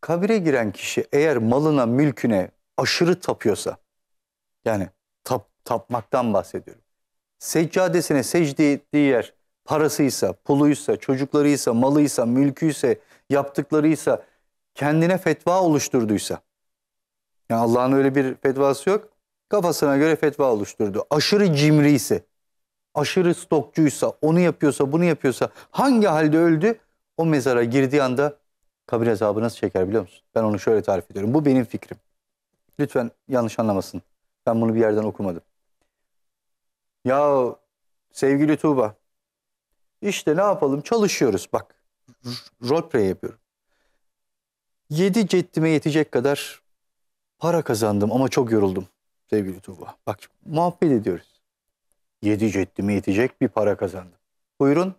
kabire giren kişi eğer malına, mülküne aşırı tapıyorsa, yani tapmaktan bahsediyorum. Seccadesine secde ettiği yer parasıysa, puluysa, çocuklarıysa, malıysa, mülküyse, yaptıklarıysa, kendine fetva oluşturduysa, yani Allah'ın öyle bir fetvası yok, kafasına göre fetva oluşturdu. Aşırı cimriyse, aşırı stokçuysa, onu yapıyorsa, bunu yapıyorsa, hangi halde öldü, o mezara girdiği anda kabir azabı nasıl çeker biliyor musun? Ben onu şöyle tarif ediyorum. Bu benim fikrim. Lütfen yanlış anlamasın. Ben bunu bir yerden okumadım. Ya sevgili Tuğba, işte ne yapalım? Çalışıyoruz bak. Role play yapıyorum. 7 ceddime yetecek kadar para kazandım ama çok yoruldum sevgili Tuğba. Bak muhabbet ediyoruz. 7 ceddime yetecek bir para kazandım. Buyurun.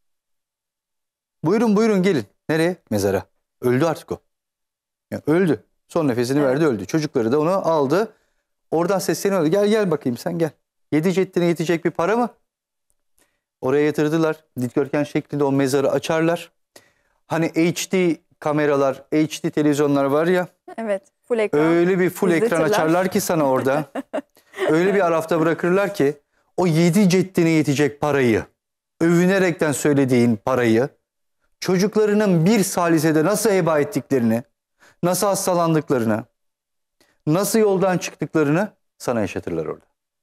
Buyurun gelin. Nereye? Mezara. Öldü artık o. Yani öldü. Son nefesini verdi, öldü. Çocukları da onu aldı. Oradan sesleniyordu. Gel bakayım sen gel. 7 ceddine yetecek bir para mı? Oraya yatırdılar. Dikdörtgen şeklinde o mezarı açarlar. Hani HD kameralar, HD televizyonlar var ya. Evet. Full ekran. Öyle bir full ekran açarlar ki sana orada. Öyle bir arafta bırakırlar ki o 7 ceddine yetecek parayı, övünerekten söylediğin parayı, çocuklarının bir salisede nasıl heba ettiklerini, nasıl hastalandıklarını, nasıl yoldan çıktıklarını sana yaşatırlar orada.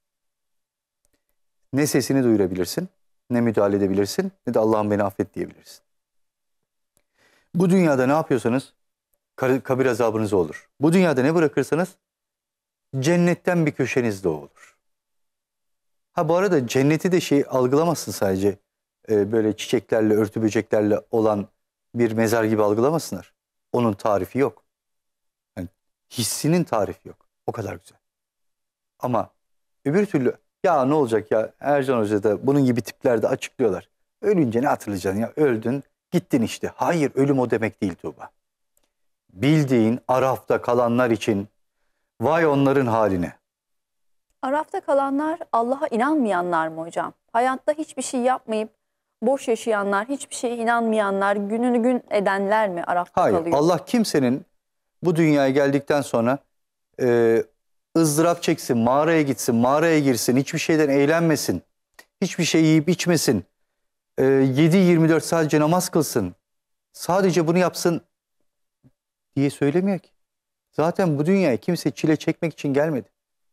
Ne sesini duyurabilirsin, ne müdahale edebilirsin, ne de Allah'ım beni affet diyebilirsin. Bu dünyada ne yapıyorsanız kabir azabınız olur. Bu dünyada ne bırakırsanız cennetten bir köşenizde olur. Ha bu arada cenneti de algılamazsın sadece böyle çiçeklerle, örtü böceklerle olan bir mezar gibi algılamasınlar. Onun tarifi yok. Yani hissinin tarifi yok. O kadar güzel. Ama öbür türlü ya ne olacak ya, Ercan Hoca da bunun gibi tiplerde açıklıyorlar. Ölünce ne hatırlayacaksın ya, öldün gittin işte. Hayır, ölüm o demek değil Tuğba. Bildiğin Araf'ta kalanlar için vay onların haline. Araf'ta kalanlar Allah'a inanmayanlar mı hocam? Hayatta hiçbir şey yapmayıp boş yaşayanlar, hiçbir şeye inanmayanlar, gününü gün edenler mi Araf'ta Hayır, kalıyor? Allah kimsenin bu dünyaya geldikten sonra ızdırap çeksin, mağaraya gitsin, mağaraya girsin, hiçbir şeyden eğlenmesin, hiçbir şey yiyip içmesin, 7-24 sadece namaz kılsın, sadece bunu yapsın diye söylemiyor ki. Zaten bu dünyaya kimse çile çekmek için gelmedi.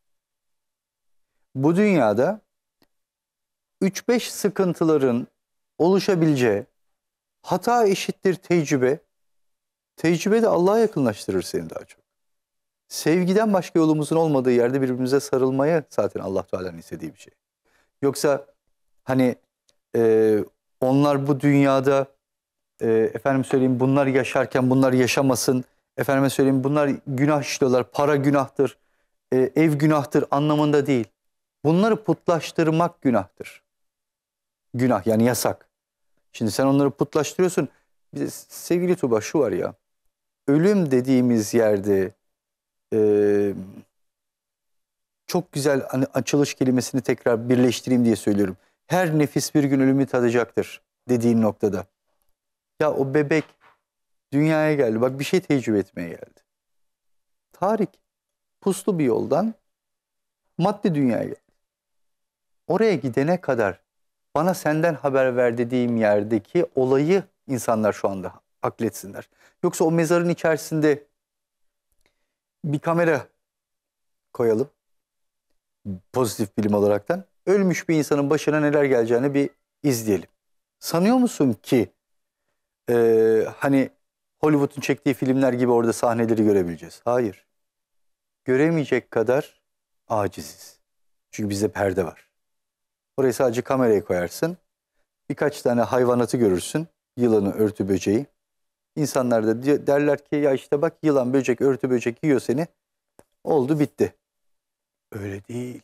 Bu dünyada 3-5 sıkıntıların oluşabileceği, hata eşittir tecrübe, tecrübe de Allah'a yakınlaştırır seni daha çok. Sevgiden başka yolumuzun olmadığı yerde birbirimize sarılmaya zaten Allah Teala'nın istediği bir şey. Yoksa hani onlar bu dünyada efendim söyleyeyim bunlar yaşarken bunlar yaşamasın, efendime söyleyeyim bunlar günah işliyorlar, para günahtır, ev günahtır anlamında değil. Bunları putlaştırmak günahtır. Günah yani yasak. Şimdi sen onları putlaştırıyorsun. Sevgili Tuğba şu var ya, ölüm dediğimiz yerde çok güzel hani açılış kelimesini tekrar birleştireyim diye söylüyorum. Her nefis bir gün ölümü tadacaktır dediğin noktada. Ya o bebek dünyaya geldi. Bak bir şey tecrübe etmeye geldi. Tarik, puslu bir yoldan maddi dünyaya geldi. Oraya gidene kadar bana senden haber ver dediğim yerdeki olayı insanlar şu anda akletsinler. Yoksa o mezarın içerisinde bir kamera koyalım. Pozitif bilim olaraktan. Ölmüş bir insanın başına neler geleceğini bir izleyelim. Sanıyor musun ki hani Hollywood'un çektiği filmler gibi orada sahneleri görebileceğiz? Hayır. Göremeyecek kadar aciziz. Çünkü bizde perde var. Oraya sadece kamerayı koyarsın. Birkaç tane hayvanatı görürsün. Yılanı, örtü böceği. İnsanlar da derler ki ya işte bak yılan, böcek, örtü böcek yiyor seni. Oldu bitti. Öyle değil.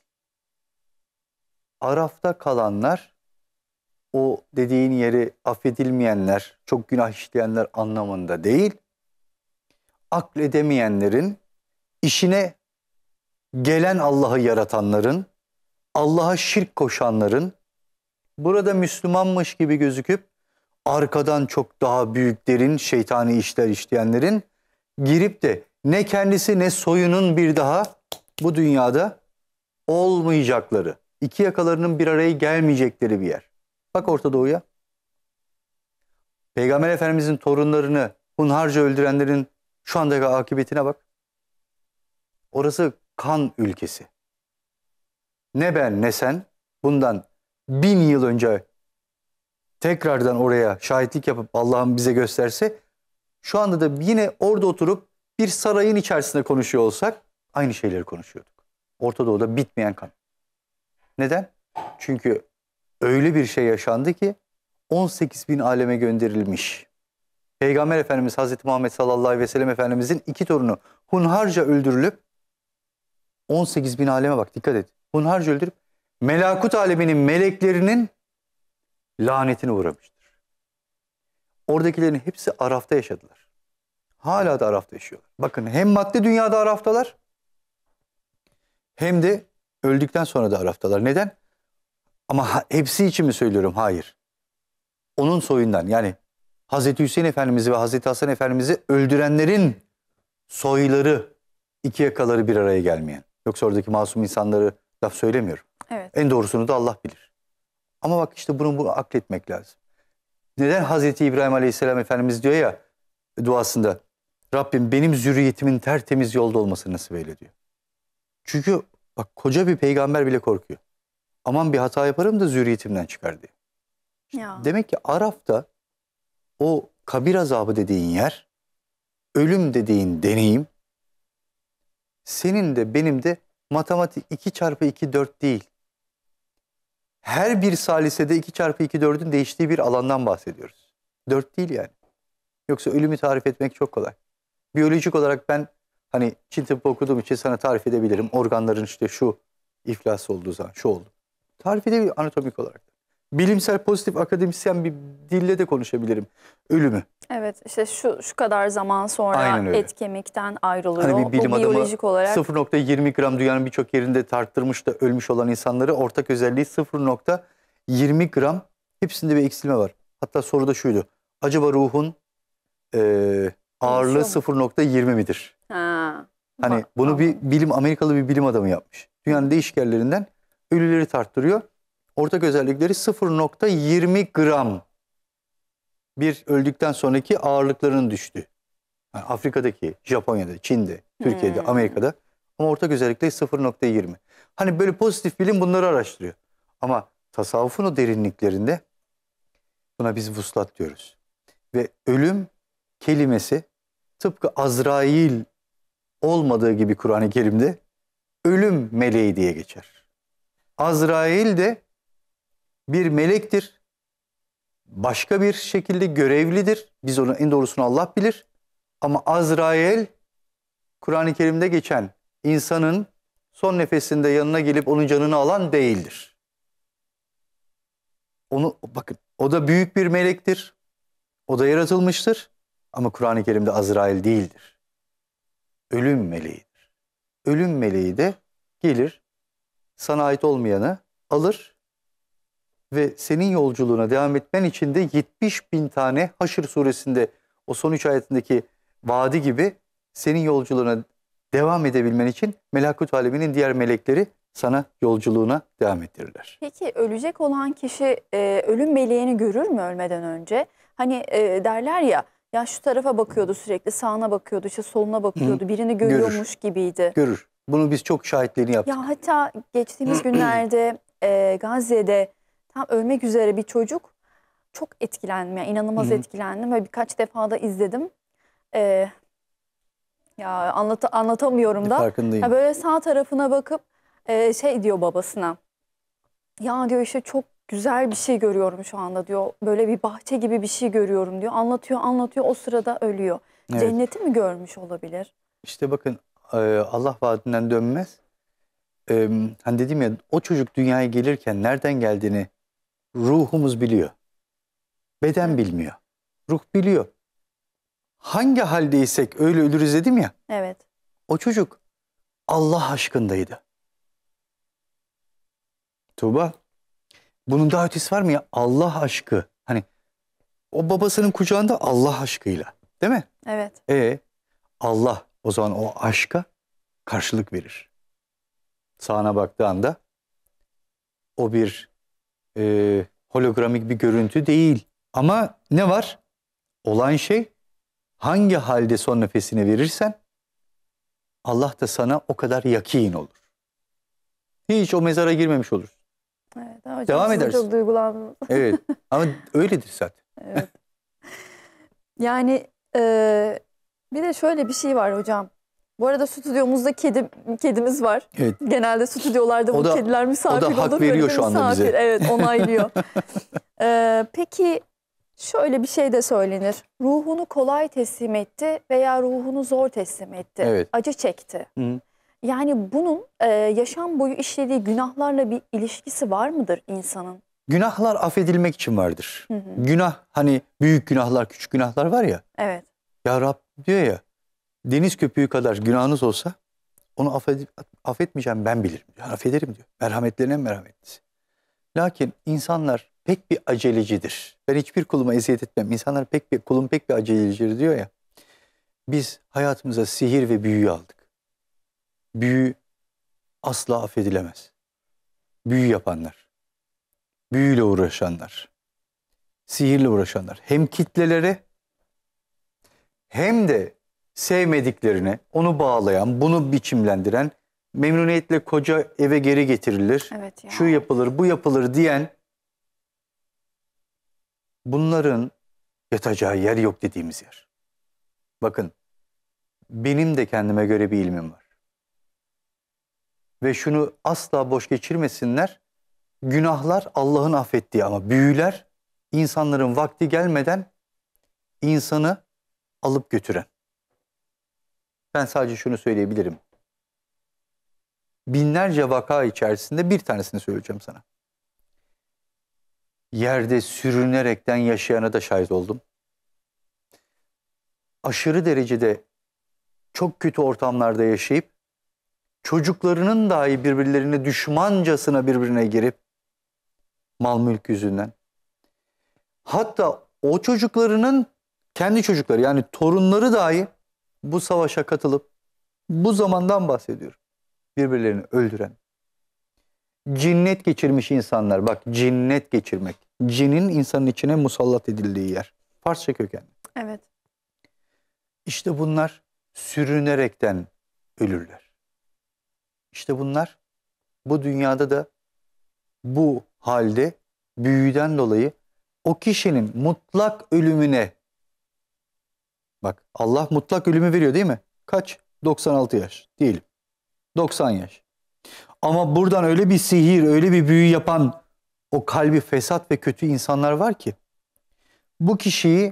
Arafta kalanlar, o dediğin yeri affedilmeyenler, çok günah işleyenler anlamında değil. Akledemeyenlerin, işine gelen Allah'ı yaratanların, Allah'a şirk koşanların, burada Müslümanmış gibi gözüküp arkadan çok daha büyük derin şeytani işler işleyenlerin girip de ne kendisi ne soyunun bir daha bu dünyada olmayacakları, iki yakalarının bir araya gelmeyecekleri bir yer. Bak Orta Doğu'ya. Peygamber Efendimizin torunlarını hunharca öldürenlerin şu andaki akıbetine bak. Orası kan ülkesi. Ne ben ne sen bundan 1000 yıl önce tekrardan oraya şahitlik yapıp Allah'ım bize gösterse, şu anda da yine orada oturup bir sarayın içerisinde konuşuyor olsak aynı şeyleri konuşuyorduk. Orta Doğu'da bitmeyen kan. Neden? Çünkü öyle bir şey yaşandı ki 18.000 aleme gönderilmiş. Peygamber Efendimiz Hazreti Muhammed sallallahu aleyhi ve sellem Efendimizin 2 torunu hunharca öldürülüp 18.000 aleme bak, dikkat et. Hunharca öldürüp melakut aleminin meleklerinin lanetine uğramıştır. Oradakilerin hepsi Araf'ta yaşadılar. Hala da Araf'ta yaşıyorlar. Bakın hem madde dünyada Araf'talar hem de öldükten sonra da Araf'talar. Neden? Ama hepsi için mi söylüyorum? Hayır. Onun soyundan, yani Hazreti Hüseyin Efendimiz'i ve Hazreti Hasan Efendimiz'i öldürenlerin soyları, iki yakaları bir araya gelmeyen. Yoksa oradaki masum insanları laf söylemiyorum. Evet. En doğrusunu da Allah bilir. Ama bak işte bunu akletmek lazım. Neden Hazreti İbrahim Aleyhisselam Efendimiz diyor ya duasında, Rabbim benim zürriyetimin tertemiz yolda olmasını nasip eyle diyor. Çünkü bak koca bir peygamber bile korkuyor. Aman bir hata yaparım da zürriyetimden çıkar diye. Ya. Demek ki Araf'ta o kabir azabı dediğin yer, ölüm dediğin deneyim, senin de benim de matematik 2 çarpı 2 4 değil. Her bir salisede 2 çarpı 2 4'ün değiştiği bir alandan bahsediyoruz. 4 değil yani. Yoksa ölümü tarif etmek çok kolay. Biyolojik olarak ben hani Çin tıbbı okuduğum için sana tarif edebilirim. Organların işte şu iflas olduğu zaman şu oldu. Tarif edebilirim anatomik olarak. Bilimsel pozitif akademisyen bir dille de konuşabilirim ölümü. Evet, işte şu kadar zaman sonra Aynen öyle. et kemikten ayrılıyor. Hani bir bilim Bu adamı biyolojik olarak 0,20 gram dünyanın birçok yerinde tarttırmış da ölmüş olan insanları, ortak özelliği 0,20 gram, hepsinde bir eksilme var. Hatta soruda şuydu. Acaba ruhun ağırlığı Değişiyor 0,20 midir? ha, Hani bak, bunu bir anladım. Amerikalı bir bilim adamı yapmış. Dünyanın değişik yerlerinden ölüleri tarttırıyor. Ortak özellikleri 0,20 gram bir öldükten sonraki ağırlıklarının düştüğü. Yani Afrika'daki, Japonya'da, Çin'de, Türkiye'de, Amerika'da, ama ortak özellikle 0,20. Hani böyle pozitif bilim bunları araştırıyor. Ama tasavvufun o derinliklerinde buna biz vuslat diyoruz. Ve ölüm kelimesi tıpkı Azrail olmadığı gibi Kur'an-ı Kerim'de ölüm meleği diye geçer. Azrail de bir melektir. Başka bir şekilde görevlidir. Biz onu, en doğrusunu Allah bilir. Ama Azrail Kur'an-ı Kerim'de geçen insanın son nefesinde yanına gelip onun canını alan değildir. Onu bakın, o da büyük bir melektir. O da yaratılmıştır. Ama Kur'an-ı Kerim'de Azrail değildir. Ölüm meleğidir. Ölüm meleği de gelir, sana ait olmayanı alır ve senin yolculuğuna devam etmen için de 70.000 tane Haşr suresinde o son 3 ayetindeki vaadi gibi senin yolculuğuna devam edebilmen için melekut aleminin diğer melekleri sana yolculuğuna devam ettirirler. Peki ölecek olan kişi ölüm meleğini görür mü ölmeden önce? Hani derler ya şu tarafa bakıyordu sürekli, sağına bakıyordu, işte soluna bakıyordu, birini görüyormuş gibiydi. Görür. Bunu biz çok şahitliğini yaptık. Ya hatta geçtiğimiz günlerde Gazze'de tam ölmek üzere bir çocuk, çok etkilendim. Yani inanılmaz etkilendim ve birkaç defa da izledim. Ya anlatamıyorum da. Farkındayım. Ya böyle sağ tarafına bakıp şey diyor babasına. Ya diyor işte çok güzel bir şey görüyorum şu anda diyor. Böyle bir bahçe gibi bir şey görüyorum diyor. Anlatıyor. O sırada ölüyor. Evet. Cenneti mi görmüş olabilir? İşte bakın, Allah vaadinden dönmez. Hani dedim ya, o çocuk dünyaya gelirken nereden geldiğini ruhumuz biliyor. Beden bilmiyor. Ruh biliyor. Hangi haldeysek öyle ölürüz dedim ya. Evet. O çocuk Allah aşkındaydı. Tuğba, bunun daha ötesi var mı ya? Allah aşkı. Hani o babasının kucağında Allah aşkıyla. Değil mi? Evet. Allah o zaman o aşka karşılık verir. Sağına baktığı anda o bir hologramik bir görüntü değil. Ama ne var? Olan şey, hangi halde son nefesini verirsen Allah da sana o kadar yakin olur. Hiç o mezara girmemiş olur. Evet, hocam Devam siz de edersin. çok duygulandınız. Evet ama öyledir zaten. Evet. Yani bir de şöyle bir şey var hocam. Bu arada stüdyomuzda kedimiz var. Evet. Genelde stüdyolarda bu kediler misafir olur. hak Böyle veriyor bir şu anda misafir. bize. Evet, onaylıyor. Peki şöyle bir şey de söylenir. Ruhunu kolay teslim etti veya ruhunu zor teslim etti. Evet. Acı çekti. Hı. Yani bunun yaşam boyu işlediği günahlarla bir ilişkisi var mıdır insanın? Günahlar affedilmek için vardır. Hı hı. Günah, hani büyük günahlar, küçük günahlar var ya. Evet. Ya Rab diyor ya, deniz köpüğü kadar günahınız olsa onu affetmeyeceğim, ben bilirim. Yani affederim diyor. Merhametlerine merhametlisi. Lakin insanlar pek bir acelecidir. Ben hiçbir kuluma eziyet etmem. İnsanlar kulum pek bir acelecidir diyor ya. Biz hayatımıza sihir ve büyü aldık. Büyü asla affedilemez. Büyü yapanlar, büyüyle uğraşanlar, sihirle uğraşanlar hem kitlelere hem de sevmediklerine onu bağlayan, bunu biçimlendiren, memnuniyetle koca eve geri getirilir, Evet ya. şu yapılır, bu yapılır diyen, bunların yatacağı yer yok dediğimiz yer. Bakın, benim de kendime göre bir ilmim var. Ve şunu asla boş geçirmesinler, günahlar Allah'ın affettiği ama büyüler insanların vakti gelmeden insanı alıp götüren. Ben sadece şunu söyleyebilirim. Binlerce vaka içerisinde bir tanesini söyleyeceğim sana. Yerde sürünerekten yaşayana da şahit oldum. Aşırı derecede çok kötü ortamlarda yaşayıp çocuklarının dahi birbirlerine düşmancasına birbirine girip mal mülk yüzünden. Hatta o çocuklarının kendi çocukları, yani torunları dahi bu savaşa katılıp, bu zamandan bahsediyorum, birbirlerini öldüren, cinnet geçirmiş insanlar. Bak, cinnet geçirmek. Cinin insanın içine musallat edildiği yer. Farsça kökenli. Evet. İşte bunlar sürünerekten ölürler. İşte bunlar bu dünyada da bu halde büyüden dolayı o kişinin mutlak ölümüne, bak Allah mutlak ölümü veriyor değil mi? Kaç? 96 yaş diyelim. 90 yaş. Ama buradan öyle bir sihir, öyle bir büyü yapan o kalbi fesat ve kötü insanlar var ki bu kişiyi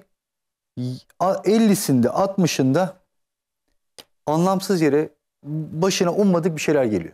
50'sinde 60'ında anlamsız yere başına ummadık bir şeyler geliyor.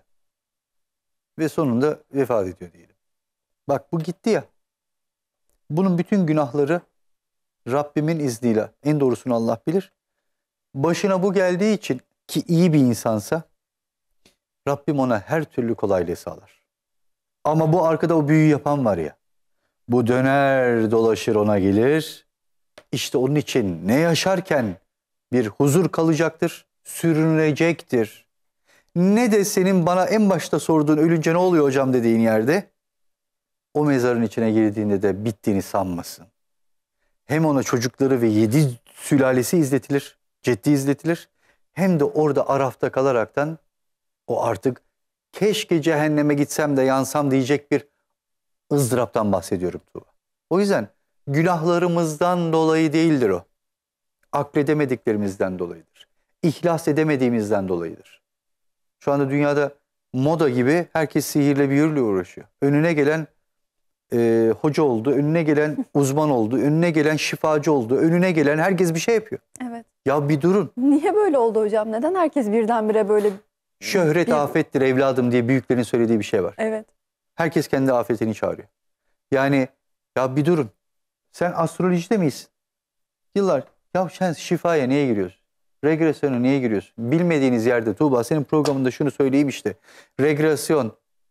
Ve sonunda vefat ediyor diyelim. Bak bu gitti ya. Bunun bütün günahları Rabbimin izniyle, en doğrusunu Allah bilir. Başına bu geldiği için, ki iyi bir insansa, Rabbim ona her türlü kolaylığı sağlar. Ama bu arkada o büyü yapan var ya, bu döner dolaşır ona gelir. İşte onun için ne yaşarken bir huzur kalacaktır, sürünecektir. Ne de senin bana en başta sorduğun ölünce ne oluyor hocam dediğin yerde, o mezarın içine girdiğinde de bittiğini sanmasın. Hem ona çocukları ve 7 sülalesi izletilir, ceddi izletilir. Hem de orada arafta kalaraktan o artık keşke cehenneme gitsem de yansam diyecek bir ızdıraptan bahsediyorum Tuğba. O yüzden günahlarımızdan dolayı değildir o. Akledemediklerimizden dolayıdır. İhlas edemediğimizden dolayıdır. Şu anda dünyada moda gibi herkes sihirle büyüyle uğraşıyor. Önüne gelen hoca oldu, önüne gelen uzman oldu, önüne gelen şifacı oldu, önüne gelen herkes bir şey yapıyor. Evet. Ya bir durun. Niye böyle oldu hocam? Neden herkes birdenbire böyle... Şöhret afettir evladım diye büyüklerin söylediği bir şey var. Evet. Herkes kendi afetini çağırıyor. Yani ya bir durun. Sen astrolojide misin? Yıllar. Ya sen şifaya niye giriyorsun? Regresyona niye giriyorsun? Bilmediğiniz yerde Tuğba, senin programında şunu söyleyeyim işte. Regresyon,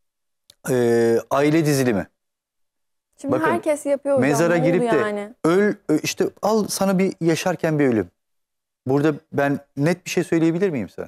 aile dizilimi. Şimdi Bakın, herkes yapıyor hocam. mezara Ne oldu girip de yani? işte al sana bir yaşarken bir ölüm. Burada ben net bir şey söyleyebilir miyim sana?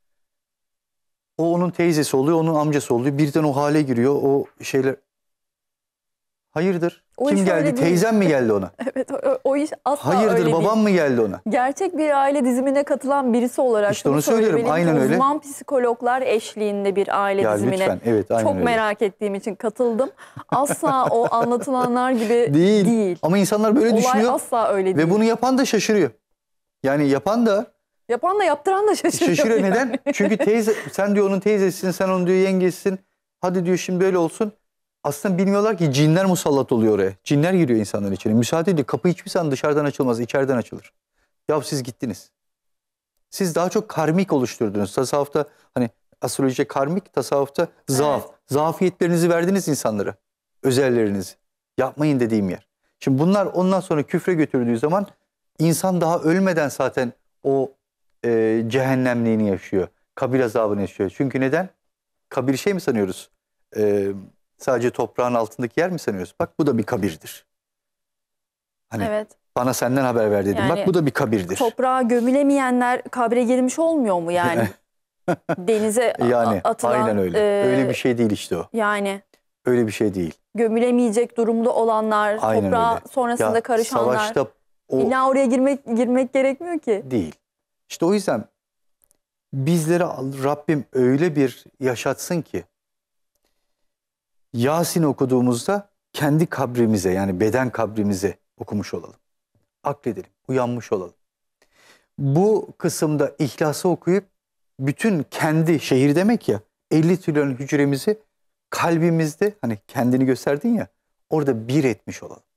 O onun teyzesi oluyor, onun amcası oluyor. Birden o hale giriyor. O şeyler... Hayırdır? O Kim iş öyle geldi? değil. Teyzem mi geldi ona? Evet, o iş asla Hayırdır? öyle Babam değil. mı geldi ona? Gerçek bir aile dizimine katılan birisi olarak İşte bunu onu söylüyorum, söylemeliyim ki aynen öyle. uzman psikologlar eşliğinde bir aile Ya dizimine lütfen, evet, aynen çok öyle. merak ettiğim için katıldım. Asla o anlatılanlar gibi Değil. değil. Ama insanlar böyle Olay düşünüyor asla öyle değil. ve bunu yapan da şaşırıyor. Yani yapan da Yapan da yaptıran da şaşırıyor. yani. neden? Çünkü teyze, sen diyor onun teyzesisin, sen onun diyor yengesisin. Hadi diyor şimdi böyle olsun. Aslında bilmiyorlar ki cinler musallat oluyor oraya. Cinler giriyor insanların içine. Müsaade edin. Kapı hiçbir zaman dışarıdan açılmaz, içeriden açılır. Ya siz gittiniz. Siz daha çok karmik oluşturdunuz. Tasavvufta hani astrolojide karmik, tasavvufta zaaf. Evet. Zafiyetlerinizi verdiniz insanlara. Özellerinizi. Yapmayın dediğim yer. Şimdi bunlar ondan sonra küfre götürdüğü zaman insan daha ölmeden zaten o cehennemliğini yaşıyor. Kabir azabını yaşıyor. Çünkü neden? Kabir şey mi sanıyoruz? Sadece toprağın altındaki yer mi sanıyoruz? Bak bu da bir kabirdir. Hani Evet. bana senden haber ver dedim. Yani Bak bu da bir kabirdir. Toprağa gömülemeyenler kabre girmiş olmuyor mu yani? Denize Yani atılan. aynen öyle. Öyle bir şey değil işte o. Yani Öyle bir şey değil. gömülemeyecek durumda olanlar, Aynen toprağa öyle. sonrasında Ya karışanlar. savaşta o İlla oraya girmek gerekmiyor ki. değil. İşte o yüzden bizlere Rabbim öyle bir yaşatsın ki Yasin okuduğumuzda kendi kabrimize, yani beden kabrimize okumuş olalım. Akledelim, uyanmış olalım. Bu kısımda İhlas'ı okuyup bütün kendi şehir demek ya 50 trilyon hücremizi kalbimizde, hani kendini gösterdin ya, orada bir etmiş olalım.